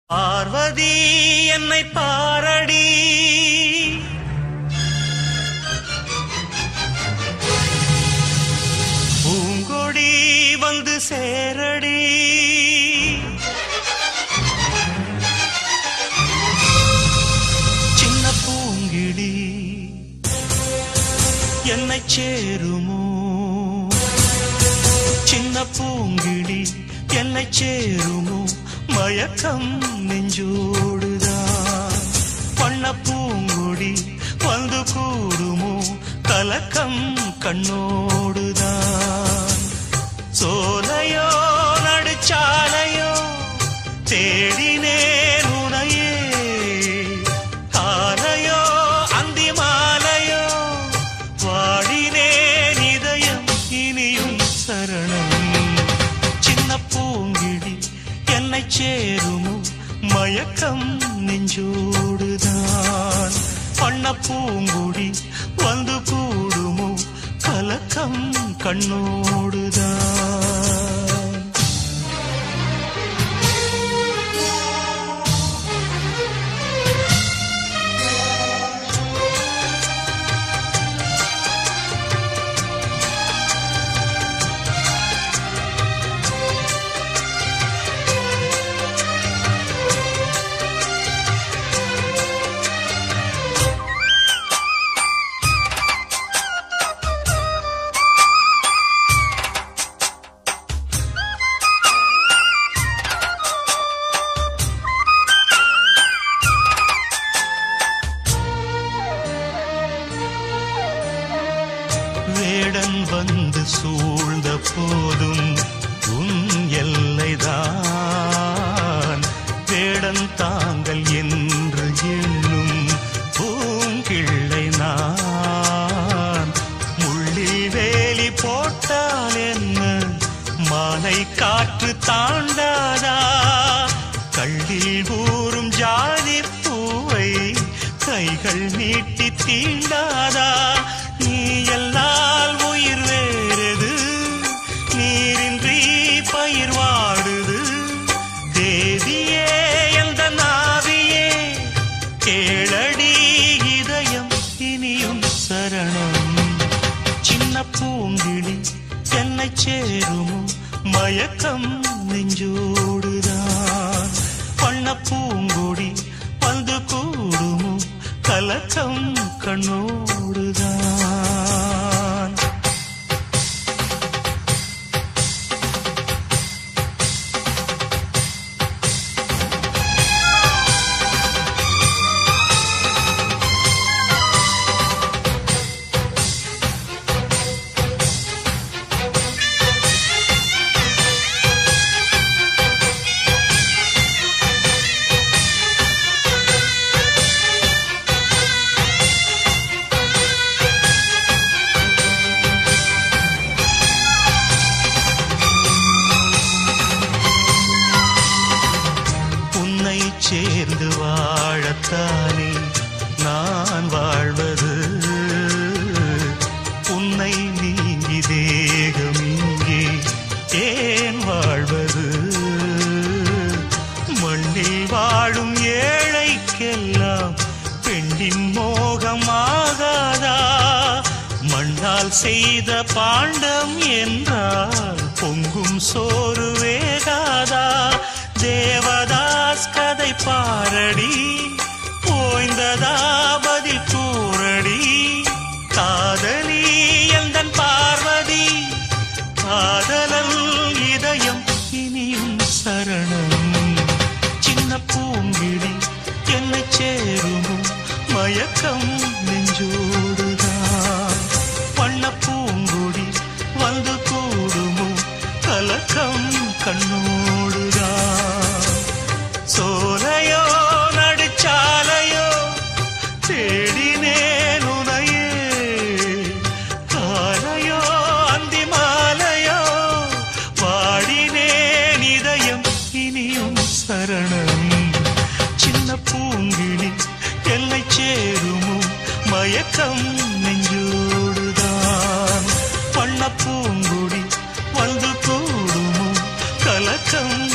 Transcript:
பார்வதி என்னை பாரடி, பூங்கொடி வந்து சேரடி, சின்ன பூங்கிடி என்னை சேருமோ, சின்ன பூங்கிடி என்னை சேருமோ, மயக்கம் நெஞ்சோடுதான், பண்ண பூங்குடி வந்து கூடுமோ, கலக்கம் கண்ணோடுதான், சோலையோ நடுச்சாலையோ தேடினேன் உனையே, காலையோ அந்தி மாலையோ வாடினேன் இதயம் இனியும் சரணம், சின்ன பூங்கிடி என்னை சேருமோ, மயக்கம் நெஞ்சோடுதான், பண்ண பூங்குடி வந்து கூடுமோ, கலக்கம் கண்ணோடுதான். வேடன் வந்து சூழ்ந்த போதும் உன் எல்லைதான், வேடன் தாங்கள் என்று எண்ணும் பூங்கிள்ளை நான், முள்ளில் வேலி போட்டால் என்ன மாலை காற்று தாண்டாதா, கள்ளில் ஊறும் ஜாதி பூவை கைகள் நீட்டி தீண்டாதா, நீ எல்லால் உயிர் வேறது, நீரின்றி பயிர் வாடுது, தேவியே எந்த நாவியே கேளடி இதயம் இனியும் சரணம், சின்ன பூங்கிளி என்னை சேருமோ, மயக்கம் நெஞ்சோடுதான், பண்ண பூங்கொடி வந்து கூடுமோ, கலக்கம் கண்ணோடுதான். சேர்ந்து வாழத்தானே நான் வாழ்வது, உன்னை நீங்கி தேகம் இங்கே ஏன் வாழ்வது, மண்ணில் வாழும் ஏழைக்கெல்லாம் பெண்ணின் மோகமாகாதா, மண்ணால் செய்த பாண்டம் என்றால் பொங்கும் சோறு வேகாதா, தேவதாஸ் கதை பாரடி, போய்ந்ததா பதில் கூறடி, காதலி எந்தன் பார்வதி, காதலன் இதயம் இனியும் சரணம், சின்ன பூங்கிடி என்னை சேருமோ, மயக்கம் நெஞ்சோடுதான், பண்ண பூங்குடி வந்து கூடுமோ, கலக்கம் கண்ணோடுதான், சோலையோ நடுச்சாலையோ தேடினேன் உனையே, காலையோ அந்தி மாலையோ வாடினேன் இதயம் இனியும் சரணம், சின்ன பூங்கிளி என்னை சேருமோ, மயக்கம் நெஞ்சோடுதான், பண்ண பூங்குடி வந்து கூடுமோ, கலக்கம்